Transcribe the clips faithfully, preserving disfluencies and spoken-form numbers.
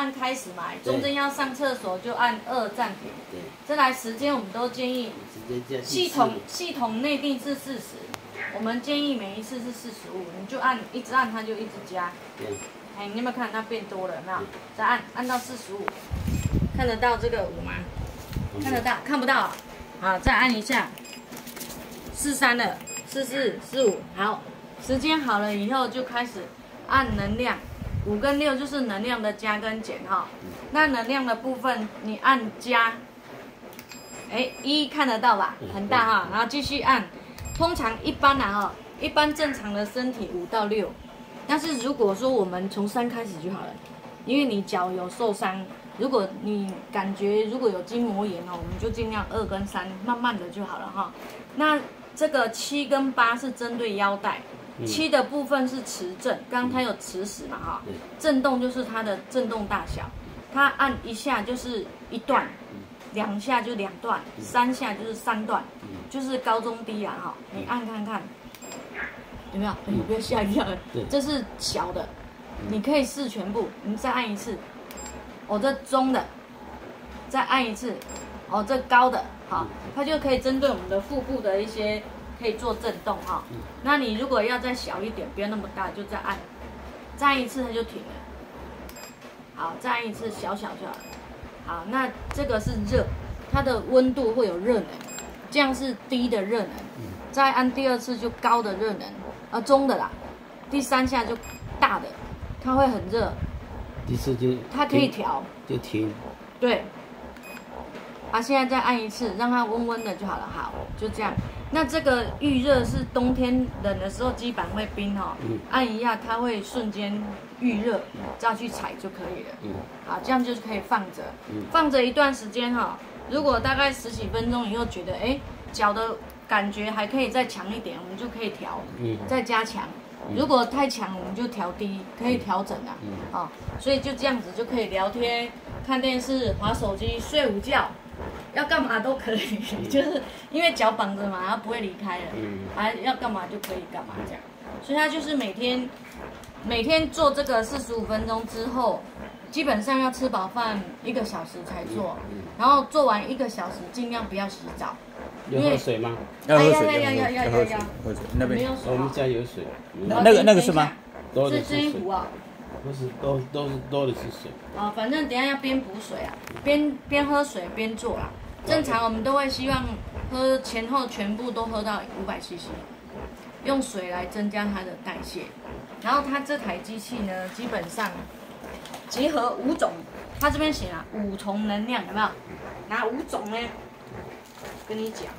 按开始嘛，中间要上厕所就按二暂停。 对。 再来时间我们都建议，系统系统内定是四十，我们建议每一次是四十五，你就按一直按它就一直加。 对。 哎，你有没有看它变多了？有没有？再按按到四十五，看得到这个五吗？看得到？看不到。好，再按一下，四三了，四四四五，好，时间好了以后就开始按能量，五跟六就是能量的加跟减哈。那能量的部分你按加，哎，一看得到吧？很大哈，然后继续按。通常一般啊哈，一般正常的身体五到六，但是如果说我们从三开始就好了，因为你脚有受伤。如果你感觉如果有筋膜炎哦，我们就尽量二跟三，慢慢的就好了哈。那这个七跟八是针对腰带，嗯、七的部分是磁振，刚刚它有磁石嘛哈，嗯、震动就是它的震动大小，它按一下就是一段，两下就两段，三下就是三段，就是高中低啊哈。你按看看有没有？你不要吓一跳，这是小的，你可以试全部，你再按一次。哦，这中的，再按一次，哦，这高的，好，它就可以针对我们的腹部的一些可以做震动哈。嗯、那你如果要再小一点，不要那么大，就再按，再按一次它就停了。好，再按一次小小就好了。好，那这个是热，它的温度会有热能，这样是低的热能。嗯、再按第二次就高的热能，啊中的啦，第三下就大的，它会很热。 第四就它可以调， 就停。 对。啊，现在再按一次，让它温温的就好了。好，就这样。那这个预热是冬天冷的时候基板会冰哈、哦，嗯、按一下它会瞬间预热，再去踩就可以了。嗯。好，这样就可以放着，嗯、放着一段时间哈、哦。如果大概十几分钟以后觉得哎脚的感觉还可以再强一点，我们就可以调，嗯、再加强。如果太强，我们就调低，可以调整啊。嗯、哦，所以就这样子就可以聊天、看电视、滑手机、睡午觉，要干嘛都可以，嗯、就是因为脚绑着嘛，它不会离开了，嗯、啊，要干嘛就可以干嘛这样。所以它就是每天每天做这个四十五分钟之后，基本上要吃饱饭一个小时才做，嗯、然后做完一个小时尽量不要洗澡。 有喝水吗？ 要喝水， 要要要要要要喝水。那边我们家有水。 那个那个是吗？ 多的是这一壶啊。 不是，都都是多的是水。 哦，反正等一下要边补水啊，边边喝水边做啦。正常我们都会希望喝前后全部都喝到五百 C C， 用水来增加它的代谢。然后它这台机器呢，基本上结合五种，它这边写了五重能量，有没有？哪五种呢？跟你讲，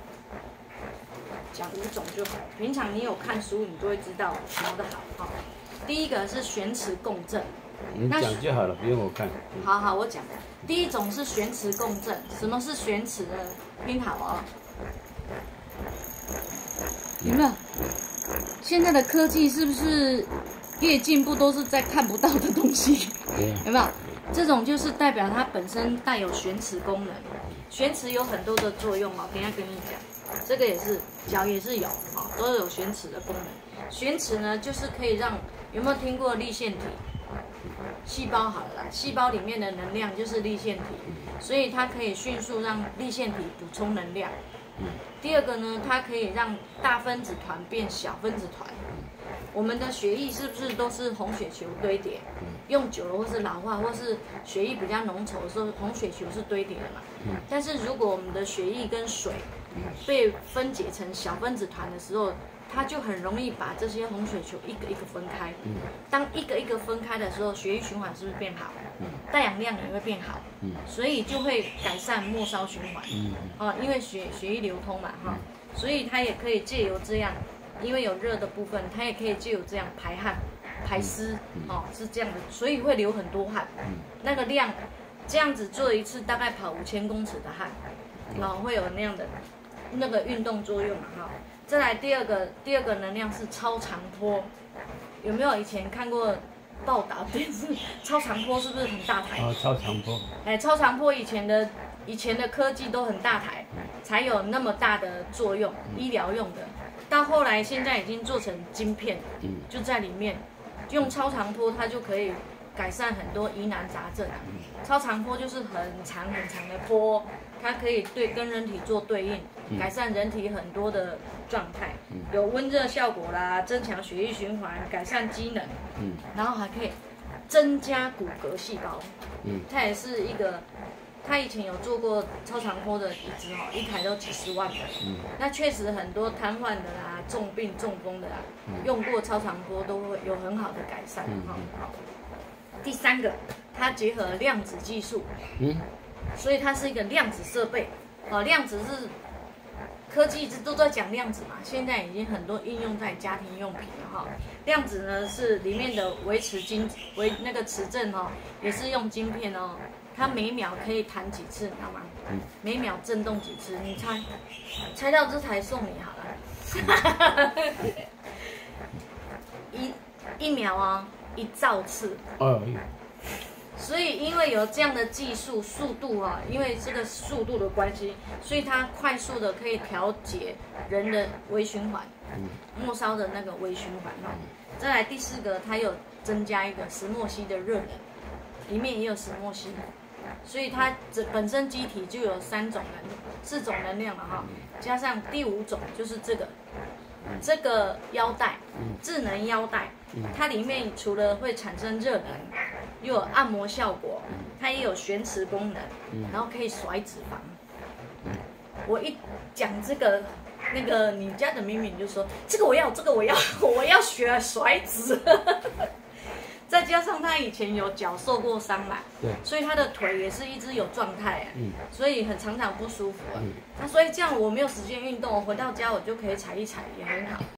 讲五种就好。平常你有看书，你就会知道什么的好哈。第一个是旋磁共振， 你讲就好了，不用我看。 好好，我讲。第一种是旋磁共振，什么是旋磁呢？听好哦。有没有？现在的科技是不是越进步都是在看不到的东西？有没有？这种就是代表它本身带有旋磁功能。旋磁有很多的作用哦，等一下跟你讲。这个也是脚也是有哦，都有旋磁的功能。旋磁呢，就是可以让有没有听过粒线体？细胞好了啦，细胞里面的能量就是粒线体，所以它可以迅速让粒线体补充能量。第二个呢，它可以让大分子团变小分子团。我们的血液是不是都是红血球堆叠？用久了或是老化，或是血液比较浓稠的时候，红血球是堆叠的嘛。但是如果我们的血液跟水被分解成小分子团的时候，它就很容易把这些红血球一个一个分开。当一个一个分开的时候，血液循环是不是变好？带氧量也会变好，所以就会改善末梢循环。哦，因为血血液流通嘛，哈，所以它也可以借由这样，因为有热的部分，它也可以借由这样排汗、排湿，哦，是这样的，所以会流很多汗。那个量，这样子做一次大概跑五千公尺的汗，然后会有那样的那个运动作用嘛，哈。再来第二个，第二个能量是超长波，有没有以前看过报道电视？超长波是不是很大台？ 哦，超长波。 哎，超长波以前的以前的科技都很大台，才有那么大的作用，医疗用的。到后来现在已经做成晶片，就在里面用超长波，它就可以改善很多疑难杂症啊。超长波就是很长很长的波，它可以对跟人体做对应，改善人体很多的状态，有温热效果啦，增强血液循环，改善机能，嗯，然后还可以增加骨骼细胞，嗯，它也是一个。他以前有做过超长波的椅子哦，一台都几十万的。嗯，那确实很多瘫痪的啦、重病、中风的啦，嗯、用过超长波都会有很好的改善。嗯嗯、好，第三个，它结合量子技术，嗯，所以它是一个量子设备。哦，量子是科技一直都在讲量子嘛，现在已经很多应用在家庭用品了哈。量子呢是里面的维持晶维那个磁振哦，也是用晶片哦。它每秒可以弹几次，你知道吗？嗯、每秒震动几次？你猜，猜到这台送你好了。一一秒啊，一兆次。哦。所以因为有这样的技术速度啊，因为这个速度的关系，所以它快速的可以调节人的微循环，末梢的那个微循环哈。再来第四个，它有增加一个石墨烯的热能，里面也有石墨烯。所以它这本身机体就有三种能四种能量了哈，加上第五种就是这个这个腰带，智能腰带，它里面除了会产生热能，又有按摩效果，它也有旋磁功能，然后可以甩脂肪。我一讲这个，那个你家的咪咪就说这个我要，这个我要，我要学甩脂。再加上他以前有脚受过伤嘛，对，所以他的腿也是一直有状态啊，嗯，所以很常常不舒服啊。嗯，那所以这样我没有时间运动，我回到家我就可以踩一踩，也很好。